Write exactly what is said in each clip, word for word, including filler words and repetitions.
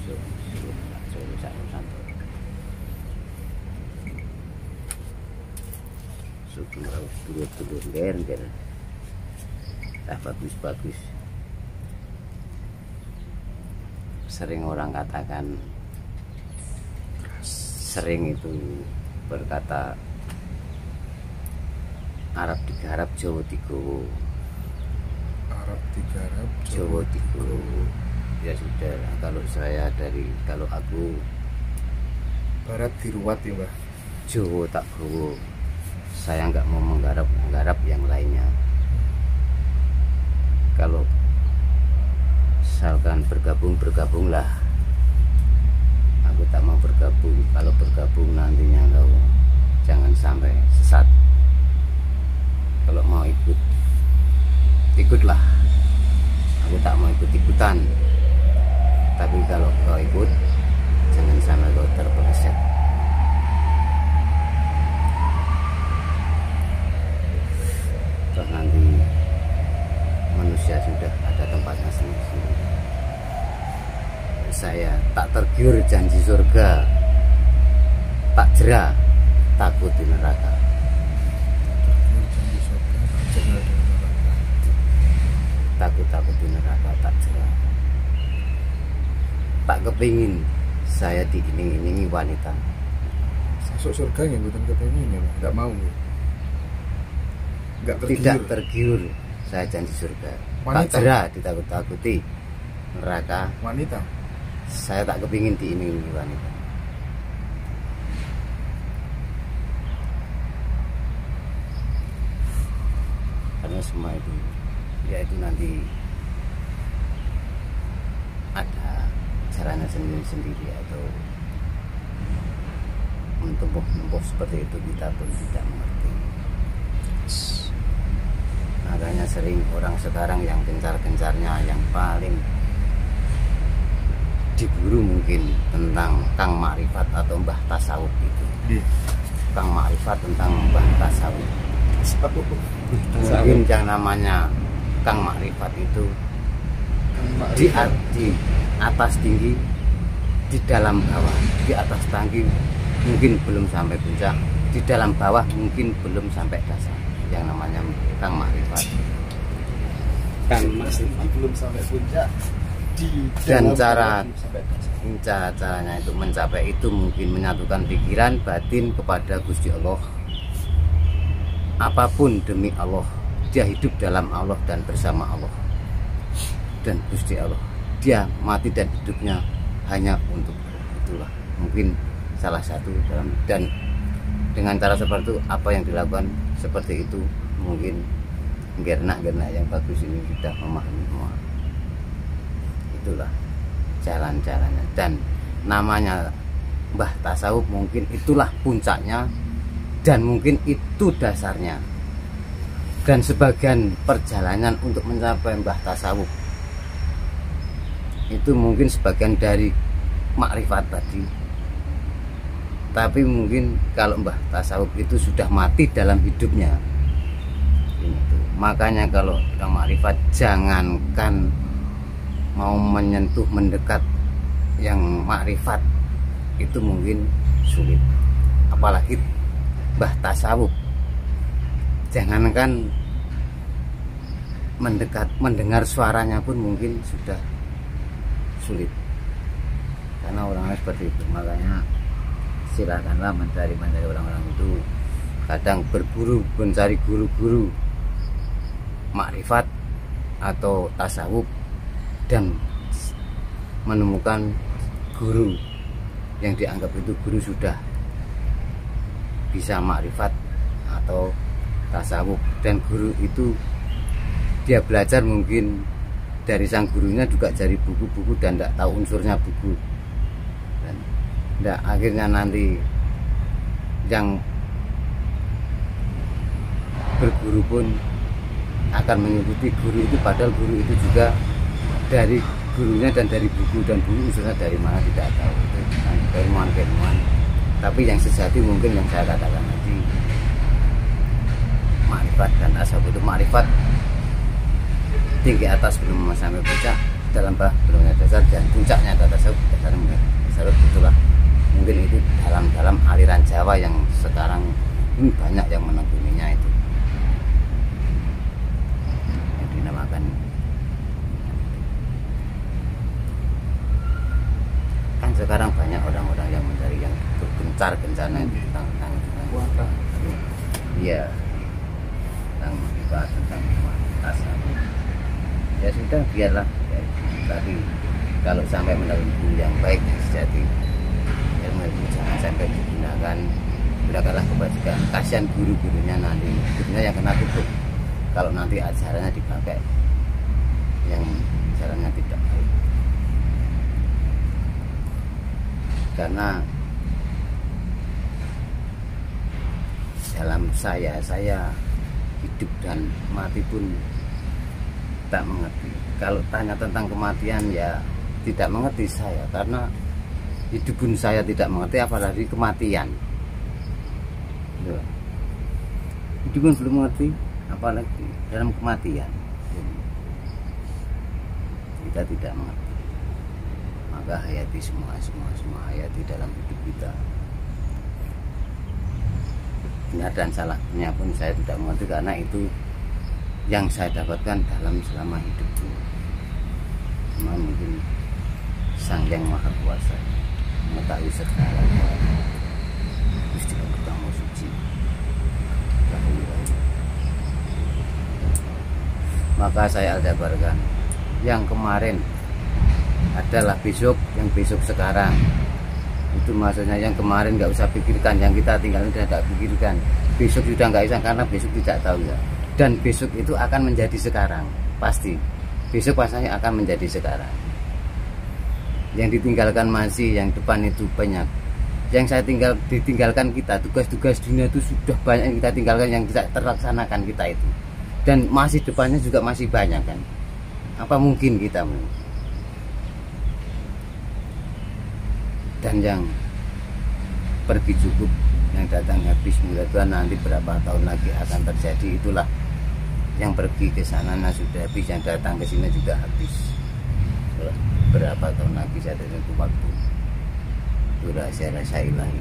Solo Solo Santo Sugeng rawuh dulur-dulur nger-nger tak bagus-bagus. Sering orang katakan, sering itu berkata Arab digarap Jawa digowo. Arab digarap Jawa digowo. Ya sudah, kalau saya dari kalau aku barat diruat ya Mbah. Jawa tak gowo. Saya nggak mau menggarap menggarap yang lainnya. Kalau misalkan bergabung bergabunglah. Aku tak mau bergabung. Kalau bergabung nantinya kau jangan sampai sesat. Kalau mau ikut, ikutlah. Aku tak mau ikut-ikutan. Tapi kalau kau ikut, jangan sampai kau terpeleset. Toh nanti manusia sudah ada tempatnya sendiri. Saya tak tergiur janji surga, tak jera takut di neraka. Takut-takut di neraka, tak jera. Tak kepingin saya diiling-ilingi wanita. Masuk surga ya bukan kepingin ya, nggak mau. Nggak tergiur. Tidak tergiur saya janji surga. Wanita. Tak jera ditakut-takuti neraka. Wanita. Saya tak kepingin diiling-ilingi wanita. Karena semua itu ya itu nanti ada caranya sendiri-sendiri atau mentempuh-tempuh seperti itu kita pun tidak mengerti. Makanya sering orang sekarang yang gencar-gencarnya yang paling diburu mungkin tentang Kang Makrifat atau Mbah Tasawuf itu. Yeah. Kang Makrifat tentang Mbah Tasawuf. Mungkin yang namanya Kang Makrifat itu di, di atas tinggi, di dalam bawah. Di atas tinggi mungkin belum sampai puncak, di dalam bawah mungkin belum sampai dasar. Yang namanya Kang Makrifat. Kang Makrifat belum sampai puncak. Di Dan cara cara-caranya itu mencapai itu mungkin menyatukan pikiran batin kepada Gusti Allah. Apapun demi Allah, dia hidup dalam Allah dan bersama Allah dan Gusti Allah. Dia mati dan hidupnya hanya untuk Allah. Itulah mungkin salah satu dalam, dan dengan cara seperti itu apa yang dilakukan seperti itu mungkin gernak-gernak yang bagus ini sudah memahami semua. Itulah jalan-jalannya, dan namanya Mbah Tasawuf mungkin itulah puncaknya dan mungkin itu dasarnya, dan sebagian perjalanan untuk mencapai Mbah Tasawuf itu mungkin sebagian dari makrifat tadi. Tapi mungkin kalau Mbah Tasawuf itu sudah mati dalam hidupnya itu. Makanya kalau orang makrifat jangankan mau menyentuh mendekat yang makrifat itu mungkin sulit, apalagi Mbah Tasawuf. Jangankan mendekat, mendengar suaranya pun mungkin sudah sulit karena orangnya seperti itu. Makanya silakanlah mencari-mencari orang-orang itu, kadang berburu mencari guru-guru makrifat atau tasawuf dan menemukan guru yang dianggap itu guru sudah bisa makrifat atau tasawuf, dan guru itu dia belajar mungkin dari sang gurunya juga dari buku-buku dan tidak tahu unsurnya buku, dan tidak akhirnya nanti yang berguru pun akan mengikuti guru itu, padahal guru itu juga dari gurunya dan dari buku, dan buku unsurnya dari mana tidak tahu. Itu keilmuan-keilmuan. Tapi yang sejati mungkin yang saya katakan tadi, makrifat dan tasawuf itu makrifat tinggi atas belum sampai puncak, dalam bah belum dasar dan puncaknya adalah tasawuf. Dasarnya tasawuf itulah mungkin itu dalam dalam aliran Jawa yang sekarang ini banyak yang menekuninya itu yang dinamakan. Kan sekarang banyak orang-orang yang mencari yang gencar-gencarnya tentang tentang tentang iya tentang dibahas tentang tasawuf. Ya sudah, biarlah ya, tapi kalau sampai mendapat guru yang baik dan sejati, ilmu itu jangan sampai digunakan, gunakanlah kebajikan. Kasihan guru-gurunya nanti, gurunya yang kena tutup kalau nanti ajarannya dipakai yang ajarannya tidak baik. Karena dalam saya, saya hidup dan mati pun tak mengerti. Kalau tanya tentang kematian ya tidak mengerti saya, karena hidup pun saya tidak mengerti, apalagi kematian. Hidup pun belum mengerti, apalagi dalam kematian. Kita tidak mengerti. Maka hayati semua, semua, semua hayati dalam hidup kita. Benar dan salahnya pun saya tidak mengerti, karena itu yang saya dapatkan dalam selama hidupku. Cuma mungkin Sang Yang Maha Kuasa mengetahui segala Gusti Allah kamu suci. Maka saya aljabarkan yang kemarin adalah besok, yang besok sekarang. Itu maksudnya yang kemarin nggak usah pikirkan, yang kita tinggal sudah tidak pikirkan. Besok sudah nggak bisa, karena besok tidak tahu ya. Dan besok itu akan menjadi sekarang, pasti. Besok pastinya akan menjadi sekarang. Yang ditinggalkan masih, yang depan itu banyak. Yang saya tinggal ditinggalkan kita, tugas-tugas dunia itu sudah banyak yang kita tinggalkan, yang tidak terlaksanakan kita itu. Dan masih depannya juga masih banyak kan. Apa mungkin kita mau? Dan yang pergi cukup, yang datang habis, mudah-mudahan nanti berapa tahun lagi akan terjadi. Itulah yang pergi ke sana nah sudah habis, yang datang ke sini juga habis. Berapa tahun lagi saya tentu waktu. Itu rahasia-rahasia ilahi.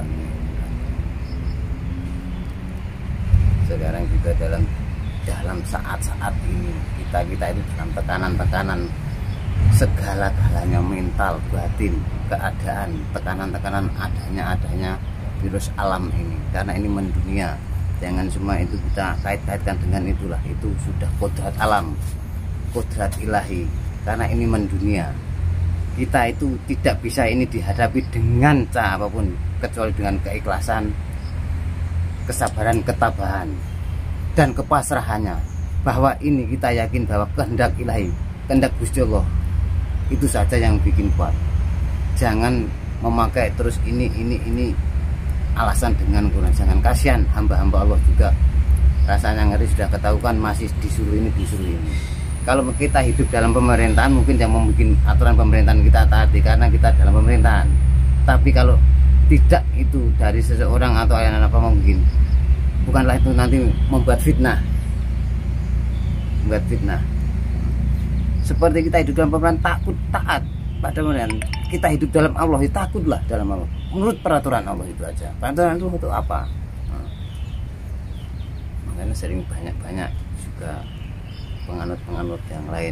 Sekarang juga dalam dalam saat-saat ini kita kita itu dalam tekanan-tekanan segala-galanya, mental, batin, keadaan, tekanan-tekanan adanya adanya virus alam ini, karena ini mendunia. Jangan semua itu kita kait-kaitkan dengan itulah, itu sudah kodrat alam, kodrat ilahi, karena ini mendunia. Kita itu tidak bisa ini dihadapi dengan cara apapun kecuali dengan keikhlasan, kesabaran, ketabahan, dan kepasrahannya. Bahwa ini kita yakin bahwa kehendak ilahi, kehendak Gusti Allah, itu saja yang bikin kuat. Jangan memakai terus ini ini ini alasan dengan kurang. Jangan, kasihan hamba-hamba Allah juga rasanya ngeri, sudah ketahuan masih disuruh ini disuruh ini. Kalau kita hidup dalam pemerintahan, mungkin yang membuat aturan pemerintahan kita taati karena kita dalam pemerintahan. Tapi kalau tidak itu dari seseorang atau ayah apa mungkin, bukanlah itu nanti membuat fitnah, membuat fitnah. Seperti kita hidup dalam pemerintahan, takut taat pada pemerintahan. Kita hidup dalam Allah, ya takutlah dalam Allah. Menurut peraturan Allah itu aja. Peraturan itu untuk apa? Nah, makanya sering banyak-banyak juga penganut-penganut yang lain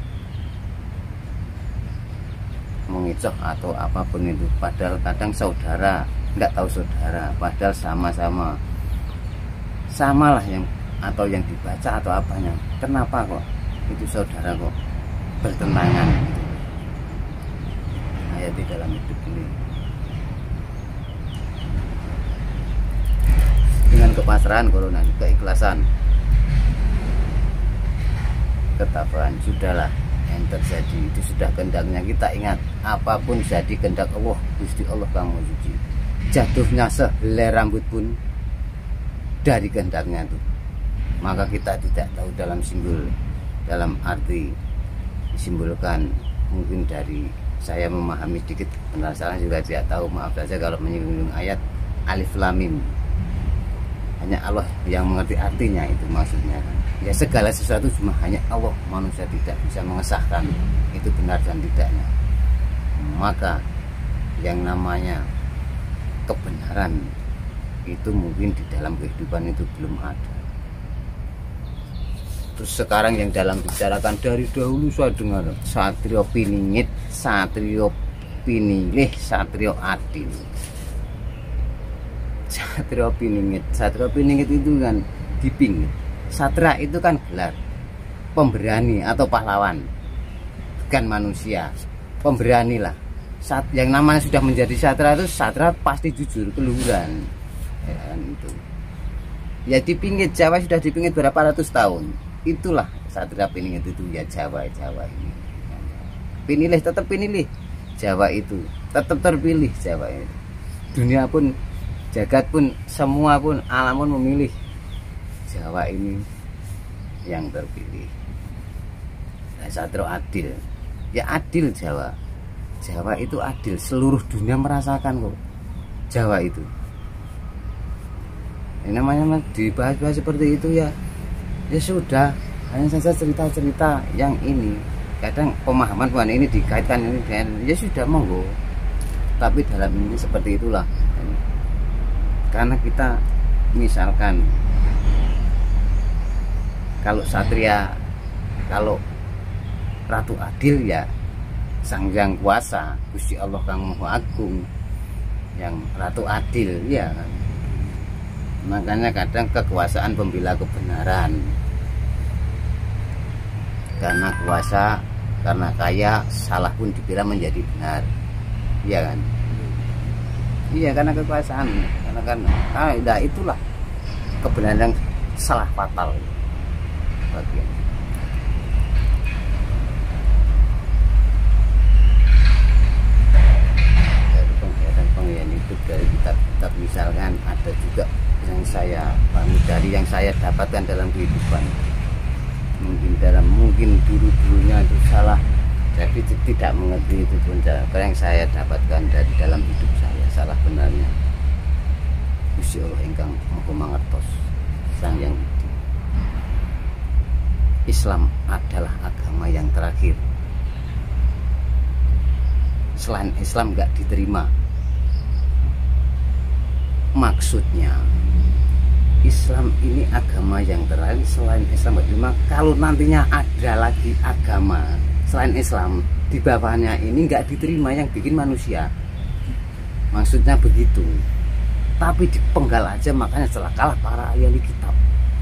mengicoh atau apapun itu, padahal kadang saudara nggak tahu saudara, padahal sama-sama samalah yang atau yang dibaca atau apanya. Kenapa kok itu saudara kok bertentangan gitu. Hayati dalam hidup ini dengan kepasrahan, corona, keikhlasan, ketabahan. Sudahlah yang terjadi itu sudah kehendaknya. Kita ingat apapun jadi kehendak Allah, Gusti Allah kamu suci. Jatuhnya sehelai rambut pun dari kehendaknya itu. Maka kita tidak tahu dalam simbol, dalam arti disimbolkan, mungkin dari saya memahami sedikit, penasaran juga tidak tahu, maaf saja kalau menyinggung ayat alif lam mim. Hanya Allah yang mengerti artinya itu maksudnya. Ya segala sesuatu cuma hanya Allah, manusia tidak bisa mengesahkan itu benar dan tidaknya. Maka yang namanya kebenaran itu mungkin di dalam kehidupan itu belum ada. Terus sekarang yang dalam bicarakan dari dahulu saya dengar Satrio Piningit, Satrio Pinilih, Satrio Adil. Satrio Piningit, Satrio Piningit itu kan dipingit. Satra itu kan gelar pemberani atau pahlawan, bukan manusia. Pemberani lah. Saat yang namanya sudah menjadi satra itu satra pasti jujur, keluhuran. Ya, kan itu. Ya dipingit, Jawa sudah dipingit berapa ratus tahun. Itulah Satria Piningit itu ya Jawa Jawa ini. Pinilih tetap pinilih. Jawa itu tetap terpilih Jawa itu. Dunia pun, jagat pun, semua pun, alam pun memilih Jawa ini yang terpilih. Nah, Satrio Adil, ya adil Jawa. Jawa itu adil, seluruh dunia merasakan kok Jawa itu. Ini namanya dibahas-bahas seperti itu ya. Ya sudah, hanya saja cerita-cerita yang ini. Kadang pemahaman pemahaman ini dikaitkan ini dengan ya sudah monggo. Tapi dalam ini seperti itulah. Karena kita misalkan kalau satria, kalau Ratu Adil ya Sang Hyang Kuasa, Gusti Allah Kang Maha Agung, yang Ratu Adil ya kan. Makanya kadang kekuasaan pembela kebenaran. Karena kuasa, karena kaya, salah pun dibela menjadi benar. Iya kan? Iya, karena kekuasaan. Karena kan ah, nah, itulah kebenaran yang salah fatal bagian. Dari penglihatan-penglihatan itu dari kitab-kitab misalkan ada juga yang saya dari yang saya dapatkan dalam kehidupan. Mungkin dalam mungkin dulu-dulunya itu salah, jadi tidak mengerti itu pun apa yang saya dapatkan dari dalam hidup saya salah benarnya. Gusti Allah ingkang Maha Mangertos, Sang Hyang Widi. Islam adalah agama yang terakhir. Selain Islam nggak diterima. Maksudnya Islam ini agama yang terakhir, selain Islam bagaimana kalau nantinya ada lagi agama selain Islam di bawahnya ini nggak diterima yang bikin manusia, maksudnya begitu. Tapi dipenggal aja, makanya celakalah para ahli kitab.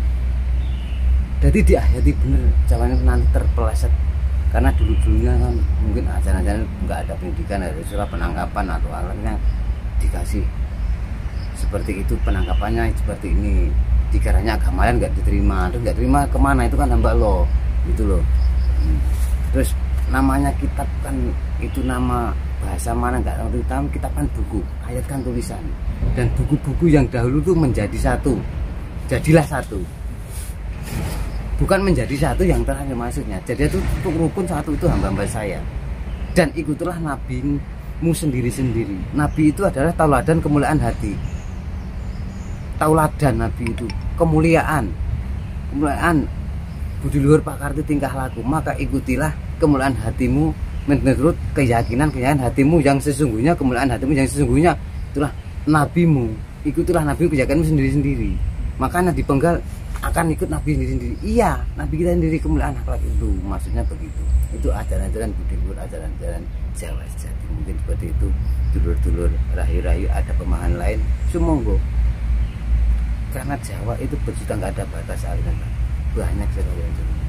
Jadi diayati bener, jangan nanti terpeleset. Karena dulu-dulunya kan mungkin ajaran-ajaran nggak ada pendidikan, ada surat penangkapan atau alatnya dikasih seperti itu, penangkapannya seperti ini, dikiranya agama lain nggak diterima, terus nggak terima kemana, itu kan hamba lo gitu loh. hmm. Terus namanya kitab kan itu nama bahasa mana nggak tahu, tahu kitab kan buku, ayat kan tulisan, dan buku-buku yang dahulu tuh menjadi satu, jadilah satu, bukan menjadi satu yang terakhir maksudnya. Jadi itu untuk rukun satu itu hamba-hamba saya, dan ikutilah nabimu sendiri-sendiri. Nabi itu adalah tauladan kemuliaan hati. Tauladan Nabi itu kemuliaan, kemuliaan budi luhur pakarti tingkah laku. Maka ikutilah kemuliaan hatimu menurut keyakinan keyakinan hatimu yang sesungguhnya, kemuliaan hatimu yang sesungguhnya itulah nabimu. Ikutilah nabi keyakinanmu sendiri-sendiri. Makanya dipenggal akan ikut nabi sendiri-sendiri. Iya, nabi kita sendiri kemuliaan akhlak itu, maksudnya begitu. Itu ajaran-ajaran budi luhur, ajaran-ajaran Jawa sejati. Mungkin seperti itu. Dulur-dulur rahayu-rahayu ada pemahaman lain, sumonggo. Karena Jawa itu berjuta nggak ada batas aliran, banyak sekali yang gitu.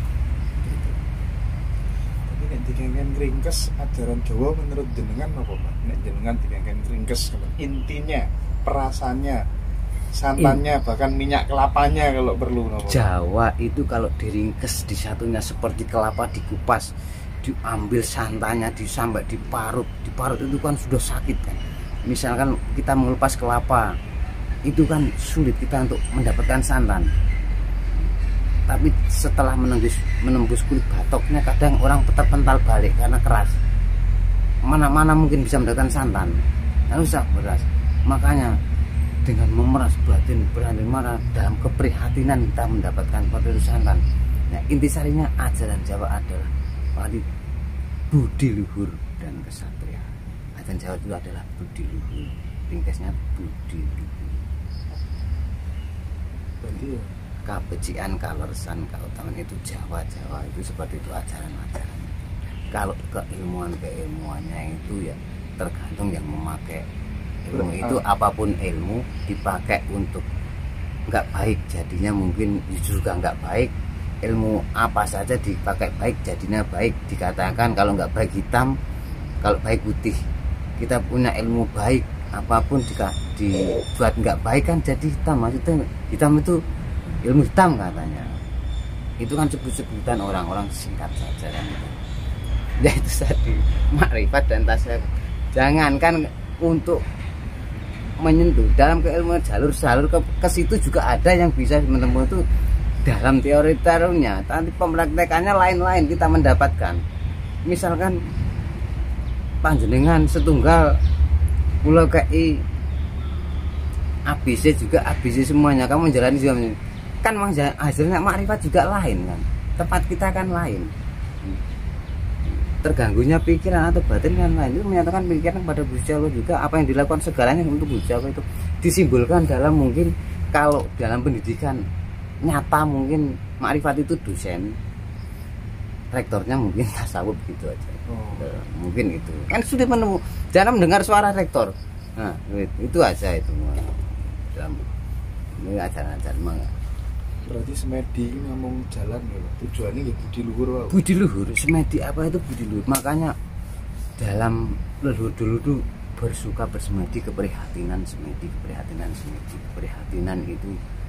Tapi nek dikengken ringkes ajaran Jawa menurut jenengan apa Pak? Nek jenengan dikengken ringkes intinya, perasaannya, santannya, In. bahkan minyak kelapanya kalau perlu. Apa? Jawa itu kalau diringkes disatunya seperti kelapa dikupas, diambil santannya, disambat, diparut, diparut itu kan sudah sakit kan. Misalkan kita mengelupas kelapa, itu kan sulit kita untuk mendapatkan santan. Tapi setelah menembus menembus kulit batoknya, kadang orang terpental balik karena keras. Mana-mana mungkin bisa mendapatkan santan, harus usah beras. Makanya dengan memeras batin berani mana dalam keprihatinan kita mendapatkan penerusan. Nah, intisarinya ajaran Jawa adalah wali budi luhur dan kesatria. Ajaran Jawa itu adalah budi luhur, ringkasnya budi luhur. Berarti ya Kabecikan, kalersan, keutamaan itu Jawa Jawa itu seperti itu ajaran-ajaran. Kalau keilmuan keilmuannya itu ya tergantung yang memakai ilmu itu, apapun ilmu dipakai untuk nggak baik jadinya mungkin juga nggak baik. Ilmu apa saja dipakai baik jadinya baik. Dikatakan kalau nggak baik hitam, kalau baik putih. Kita punya ilmu baik, apapun jika dibuat nggak baik kan jadi hitam. Maksudnya hitam itu ilmu hitam katanya. Itu kan sebut-sebutan orang-orang, singkat saja kan itu. Ya itu tadi makrifat dan tasawuf. Jangankan untuk menyentuh dalam keilmuan jalur-jalur ke, ke situ juga ada yang bisa menemukan itu dalam teori teorinya, tapi pempraktekannya lain-lain kita mendapatkan. Misalkan panjenengan setunggal pulau kei A B C juga A B C semuanya kamu menjalani juga kan hasilnya makrifat juga lain kan, tempat kita kan lain, terganggunya pikiran atau batin kan lain. Itu menyatakan pikiran pada Gusti Allah juga apa yang dilakukan segalanya untuk Gusti Allah itu disimbolkan dalam mungkin kalau dalam pendidikan nyata mungkin makrifat itu dosen, rektornya mungkin tasawuf gitu aja. Oh. Mungkin itu kan sudah menemu, jangan mendengar suara rektor. Nah itu aja itu dalam ini ajaran-ajaran. Berarti semedi ngomong jalan ya, tujuannya ya budi luhur. Wow. Budi luhur, semedi apa itu budi luhur? Makanya dalam leluhur dulu tuh bersuka bersemedi, keprihatinan semedi, keprihatinan semedi, keprihatinan itu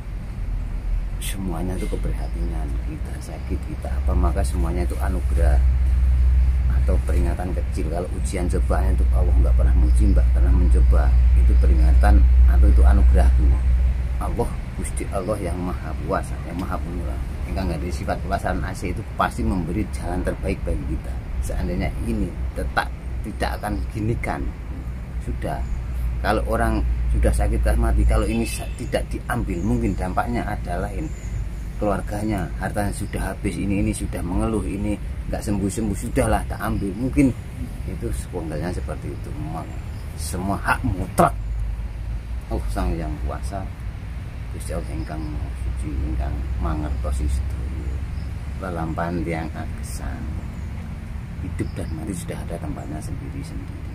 semuanya itu keprihatinan. Kita sakit, kita apa, maka semuanya itu anugerah atau peringatan kecil. Kalau ujian cobaan itu Allah nggak pernah menguji, nggak pernah mencoba, itu peringatan atau itu anugerah Allah. Gusti Allah yang maha kuasa, yang maha penyurah, yang nggak ada sifat kekuasaan asli itu pasti memberi jalan terbaik bagi kita. Seandainya ini tetap tidak akan ginikan, sudah. Kalau orang sudah sakit mati, kalau ini tidak diambil mungkin dampaknya ada lain. Keluarganya hartanya sudah habis, ini ini sudah mengeluh, ini nggak sembuh sembuh, sudahlah tak ambil, mungkin itu sepenggalnya seperti itu. Semua hak mutlak Allah sang yang kuasa. Gusti Allah ingkang suci, ingkang mangertosi sedaya lelampahan tiyang agesan. Hidup dan mati sudah ada tempatnya sendiri-sendiri.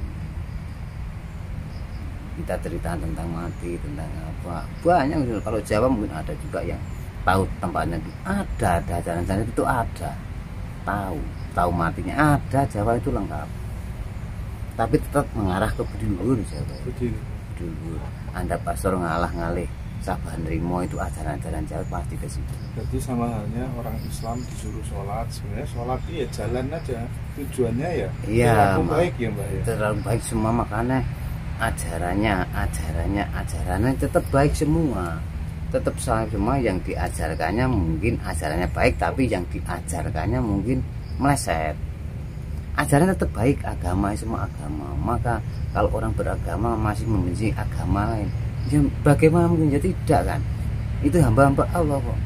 Kita cerita tentang mati, tentang apa banyak. Kalau Jawa mungkin ada juga yang tahu tempatnya, ada ada jalan-jalan itu ada, tahu tahu matinya ada. Jawa itu lengkap, tapi tetap mengarah ke budi luhur. Jawa budi luhur. Anda pastor ngalah ngalih sabahan rimo itu ajaran-ajaran Jawa pasti ke situ. Jadi sama halnya orang Islam disuruh sholat, sebenarnya sholat itu ya jalan aja, tujuannya ya iya, terlalu baik ya Mbak ya. Terlalu baik semua, makanya ajarannya, ajarannya, ajarannya tetap baik semua, tetap sama semua. Yang diajarkannya mungkin ajarannya baik, tapi yang diajarkannya mungkin meleset. Ajarannya tetap baik, agama semua agama. Maka kalau orang beragama masih membenci agama lain, ya bagaimana mungkin? Ya tidak kan, itu hamba-hamba Allah kok.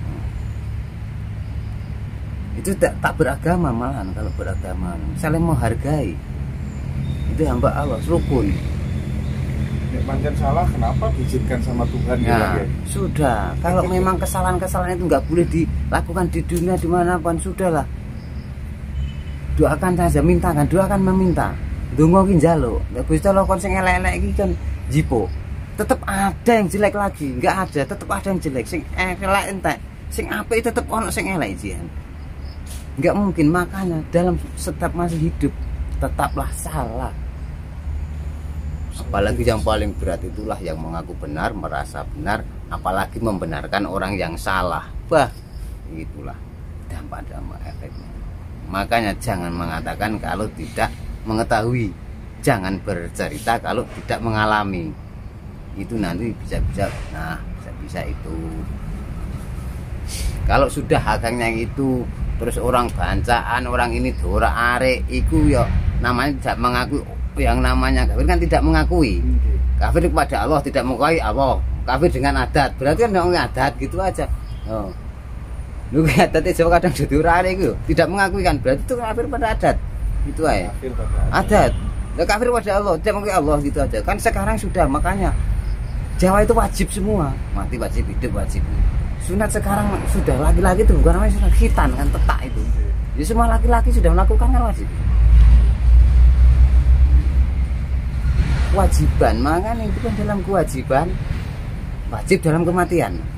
Itu tak, tak beragama malahan. Kalau beragama saling menghargai, itu hamba Allah, rukun. Ya, pancen salah kenapa diizinkan sama Tuhan Nah, ya? sudah. Kalau memang kesalahan-kesalahan itu nggak boleh dilakukan di dunia dimanapun, sudahlah. Doakan saja, mintakan, doakan meminta. Dongo ki njaluk. Nek Gusti Allah kon sing elek-elek iki kan jipo. Tetap ada yang jelek lagi, nggak ada, tetap ada yang jelek. Sing elek entek, sing apik tetap ono sing elek jian. Nggak mungkin. Makanya dalam setiap masih hidup tetaplah salah. Apalagi yang paling berat itulah yang mengaku benar, merasa benar, apalagi membenarkan orang yang salah. Bah, itulah dampak-dampak efeknya. Makanya jangan mengatakan kalau tidak mengetahui, jangan bercerita kalau tidak mengalami. Itu nanti bisa-bisa, nah bisa-bisa itu. Kalau sudah hakangnya itu, terus orang bancaan, orang ini dora arek, itu ya namanya tidak mengakui. Yang namanya kafir kan tidak mengakui. Kafir kepada Allah, tidak mengakui Allah. Kafir dengan adat, berarti kan ngomong adat gitu aja. Oh. Lu adat itu kadang jadi orang itu tidak mengakui kan, berarti itu kafir pada adat. Itu aja. Kafir pada adat. Adat. Nah, kafir pada Allah, tidak mengakui Allah gitu aja. Kan sekarang sudah, makanya Jawa itu wajib semua, mati wajib, hidup wajib. Sunat sekarang sudah laki-laki itu bukan namanya sunat khitan kan, tetak itu. Ya semua laki-laki sudah melakukan kan wajib. Kewajiban, makanya itu kan dalam kewajiban, wajib dalam kematian.